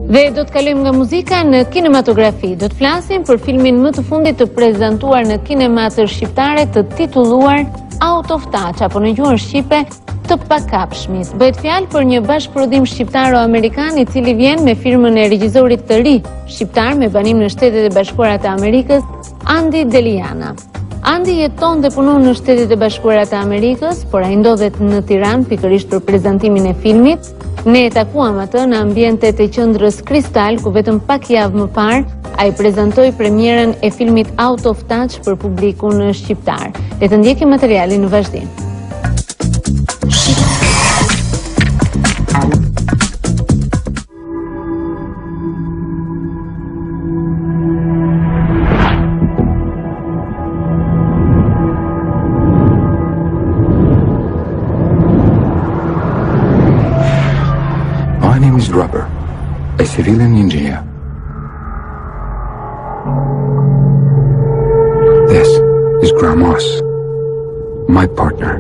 Dhe do të kalojmë nga muzika në kinematografi. Do të flasim për filmin më të fundit të prezantuar në kinemat shqiptare të titulluar Out of Touch, apo në gjuhën shqipe Të pakapshmit. Bëhet fjalë për një bashkëprodhim shqiptaro-amerikan i cili vjen me firmën e regjisorit të ri shqiptar me banim në Shtetet e Bashkuara të Amerikës, Deliana. Andi jeton dhe punon në Shtetet e Bashkuara të Amerikës, por ai ndodhet në Tiranë pikërisht për prezantimin e filmit. Ne e takuam atë në ambientet e qendrës Kristal, ku vetëm pak javë më parë ai prezantoi premierën e filmit Out of Touch për publikun shqiptar. Le të ndjekim materialin në vazhdim. My name is Rubber, a civilian engineer. This is Grandmas, my partner.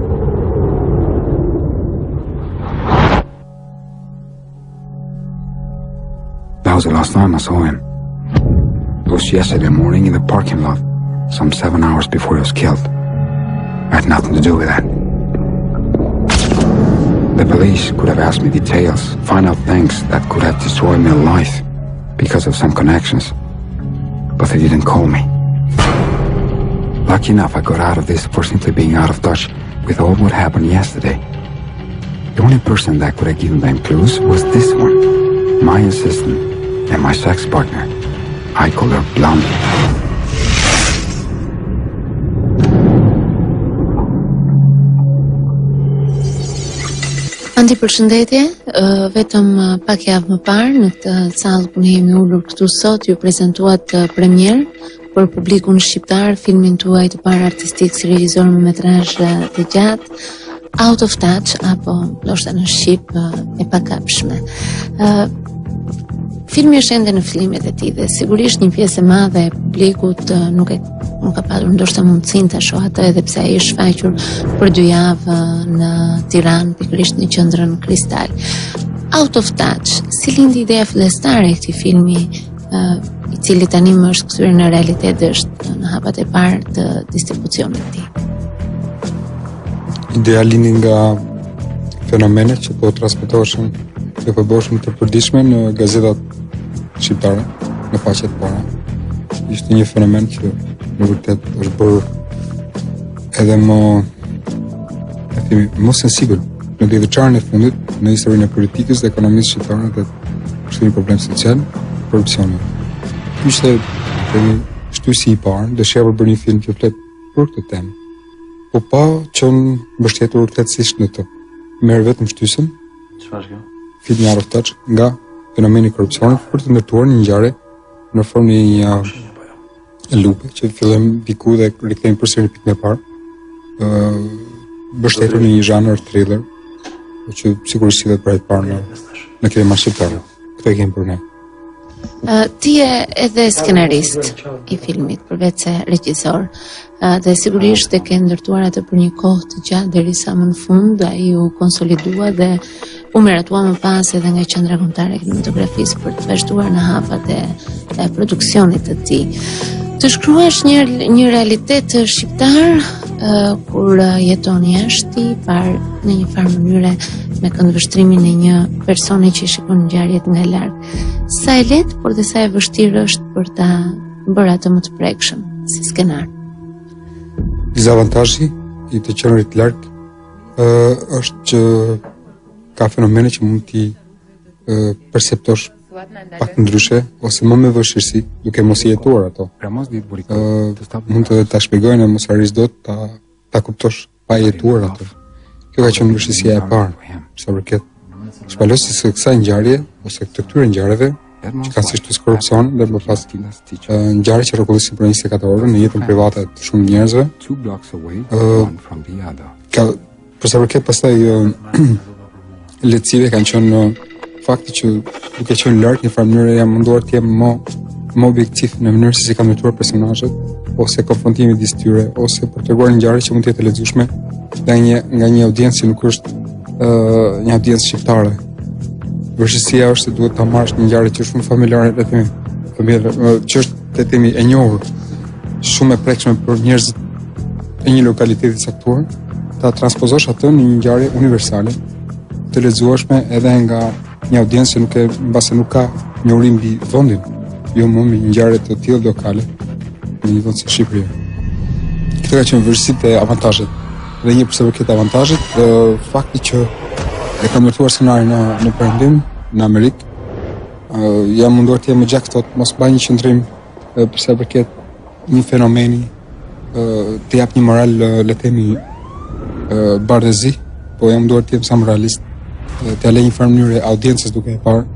That was the last time I saw him. It was yesterday morning in the parking lot, some 7 hours before he was killed. I had nothing to do with that. The police could have asked me details, find out things that could have destroyed my life because of some connections. But they didn't call me. Lucky enough, I got out of this for simply being out of touch with all what happened yesterday. The only person that could have given them clues was this one, my assistant and my sex partner. I call her Blondie. Andi, përshëndetje, vetëm pak javë më parë në këtë sallë ku ne jemi ulur këtu sot ju prezantuat premier për publikun shqiptar filmin tuaj të parë artistik si regjisor me metrazh të gjatë Out of Touch, apo ndoshta në shqip e pakapshme. Filmi është ende në fillimet e tij dhe sigurisht një pjesë e madhe e publikut nuk ka patur ndoshta mundësinë ta shohë atë, edhe pse ai është shfaqur për 2 javë në Tiranë, pikërisht në qendrën Kristal. Out of Touch, si lindi ideja fillestare e këtij filmi, i cili tani më është kthyer në realitet dhe është në hapat e parë të distribucionit të tij? Ideja lindi nga fenomenet që po transmetoheshin dhe po bëheshin të përditshme në gazetat shqiptare, në faqet para. Ishte një fenomen që në vërtet është bërë edhe më sensibil në dhjetëçarën e fundit në historinë e politikës dhe ekonomisë shqiptare dhe është një problem social, korrupsioni. Ky ishte shtysi i parë, dëshira për bërë një film që flet për këtë temë, po pa qenë mbështetur thellësisht në të. Merr vetëm shtysën. Çfarë kjo? Filmi Out of Touch nga fenomeni i korrupsionit për të ndërtuar një ngjarje në formë një lupe që fillojmë piku dhe rikthejmë përsëri në pikën e parë. Mbështetur në një zhanër thriller, që sigurisht sillet për herë të parë në kinema shqiptar. Këtë e kemi për ne. Ti je edhe skenarist i filmit, përveç se regjisor, dhe sigurisht e ke ndërtuar atë për një kohë të gjatë derisa më në fund ai u konsolidua dhe u miratua më pas edhe nga Qendra Kombëtare e Kinematografisë për të vazhduar në hapat e produksionit të tij. Të shkruash një realitet shqiptar kur jeton jashtë, par në një farë mënyre me këndvështrimin e një personi që shikon ngjarjet nga larg. Sa e lehtë, por dhe sa e vështirë është për ta bërë atë më të prekshëm si skenar. Dizavantazhi i të qenurit larg është që ka fenomene që mund t'i perceptosh pak ndryshe ose më me vështirësi duke mos i jetuar ato. Mund të ta shpjegojnë mos arris dot ta kuptosh pa jetuar ato. Kjo ka qenë vështirësia e parë, sa përket shpalosis së kësaj ngjarje ose këtyre ngjarjeve që kanë si shtyllë korrupsion dhe më pas ngjarje që rrotullosin për 24 orë në jetën private të shumë njerëzve. Për sa përket pastaj lehtësive kanë qenë fakti që duke qenë larg në farë mënyrë jam munduar të jem më objektiv në mënyrë se si kanë ndërtuar personazhet, ose konfrontimi midis tyre, ose për treguar një ngjarje që mund të jetë e lexueshme nga një audiencë që nuk është një audiencë shqiptare. vështirësia është se duhet ta marrësh një ngjarje që është shumë familjare le të themi, që është le të themi e njohur, shumë e prekshme për njerëzit e një lokaliteti të caktuar, ta transpozosh atë në një ngjarje universale, të lexueshme edhe nga një audiencë që mbase nuk ka njohuri mbi vendin, jo më me ngjarje të tilla lokale në një vend si Shqipëria. Këto ka qenë vështirësitë e avantazhet. Dhe një përse për këtë avantazhet, fakti që e kam ndërtuar skenarin në Perëndim, në Amerikë, jam munduar të jem më gjatë këto, mos bëj një qëndrim përse përket një fenomeni, të jap një moral le të themi bardhëzi, po jam munduar të jem sa më realist, të lej një farë mënyrë audiencës duke e parë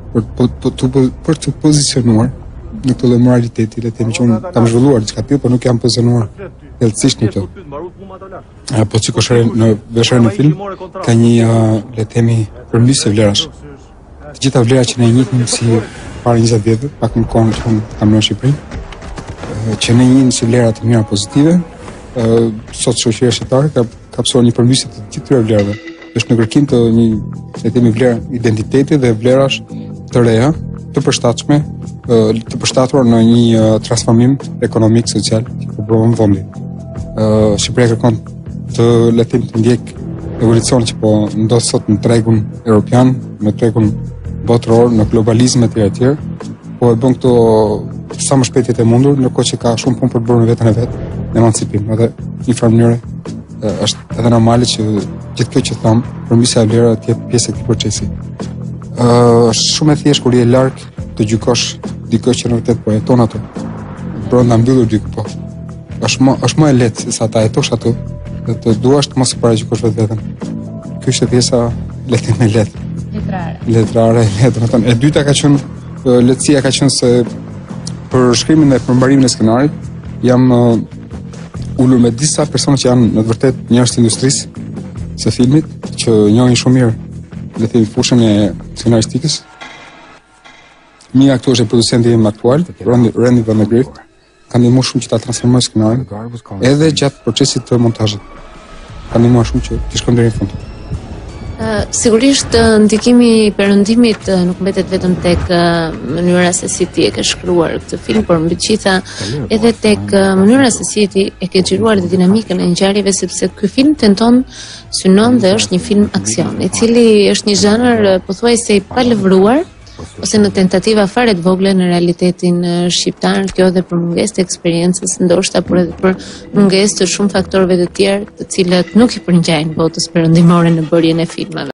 për të pozicionuar në këtë lloj moraliteti, le të themi që unë kam zhvilluar diçka tillë, por nuk jam pozicionuar thellësisht në këtë. Po sikur në veshërën e film ka një le të themi përmbysje vlerash. Të gjitha vlerat që ne njitim si para 20 vjetëve, pak më kohën që unë kam në Shqipëri, që ne njitim si vlera të mira pozitive, sot shoqëria shqiptare ka pësuar një përmbysje të gjithë këtyre vlerave. Është në kërkim të një le të themi vlerë identiteti dhe vlerash të reja, të përshtatshme, të përshtatura në një transformim ekonomik, social që përbëron vendin. Shqipëria kërkon të le të themi të ndjek evolucionin që po ndodh sot në tregun evropian, në tregun botëror, në globalizëm e tjerë, po e bën këto sa më shpejt e mundur, ndërkohë që ka shumë punë për të bërë në veten e vet, në emancipim. Edhe një farë mënyrë është edhe normale që gjithë kjo që tham, përmbysja e vlerave të jetë pjesë e këtij procesi. Është shumë e thjeshtë kur je larg të gjykosh dikë që në vërtet po jeton atë. Brenda mbyllur diku po. Është më e lehtë se sa ta jetosh atë dhe të duash të mos e paragjykosh veten. Ky është pjesa le të themi lehtë. Letrare, e dyta ka qenë lehtësia ka qenë se për shkrimin dhe përmbarimin e skenarit jam ulur me disa persona që janë në të vërtet njerëz të industrisë së filmit, që njohin shumë mirë le të themi fushën e skenaristikës. Një nga këto është producenti im aktual, Randy Van der Grift, ka ndihmuar shumë që ta transformoj skenarin, edhe gjatë procesit të montazhit. Ka ndihmuar shumë që të shkojmë deri në fund. Sigurisht ndikimi i Perëndimit nuk mbetet vetëm tek mënyra se si ti e ke shkruar këtë film, por mbi gjitha edhe tek mënyra se si ti e ke xhiruar dhe dinamikën e ngjarjeve, sepse ky film tenton synon dhe është një film aksion, i cili është një zhanër pothuajse i palëvruar, ose në tentativa fare të vogla në realitetin shqiptar, kjo edhe për mungesë të eksperiencës ndoshta, por edhe për mungesë të shumë faktorëve të tjerë, të cilët nuk i përngjajnë botës perëndimore në bërjen e filmave.